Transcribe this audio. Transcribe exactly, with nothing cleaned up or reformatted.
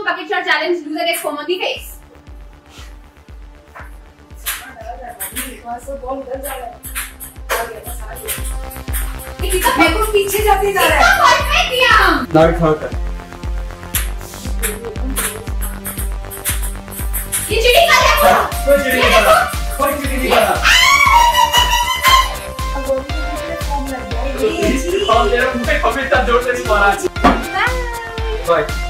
bucket shot challenge. Loser gets foam on the face. ये कितना फेंको पीछे जाते जा रहा है। कितना बॉल फेंक दिया हम। Now it's her turn. ये चीटिंग कर रहा है। कोई चीटिंग नहीं कर रहा। कोई चीटिंग नहीं कर रहा। ये चीटिंग। और तेरे मुंह पे हमेशा जोर से नहीं मारा। बाय।